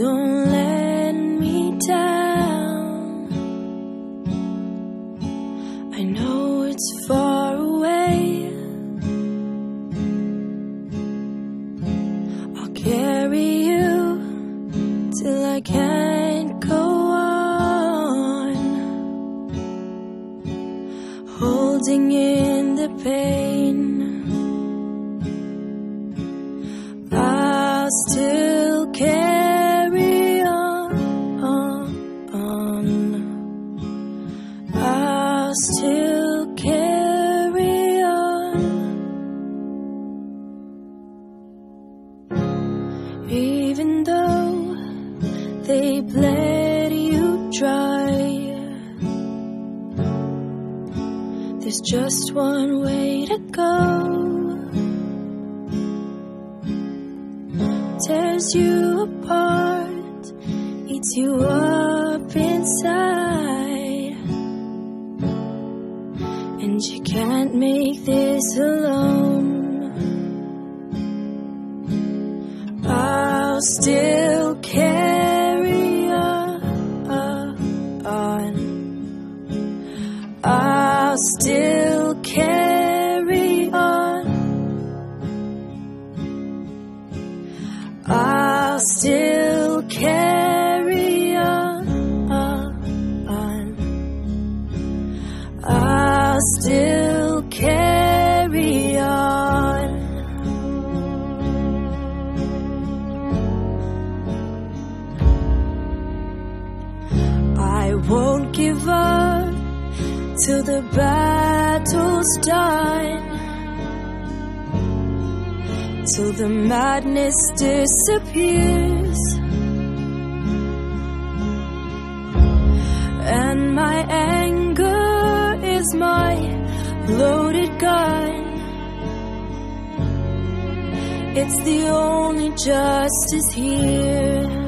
don't let me down. I know it's far away. I'll carry you till I can't go on, holding in the pain. I'll still carry on. I'll still carry on. Even though they bled you dry, there's just one way to go. Tears you apart, eats you up inside, and you can't make this alone. I'll still carry on. I'll still carry on. I'll still carry on. I'll still carry on. I won't give up till the battle's done, till the madness disappears, and my anger is my loaded gun. It's the only justice here.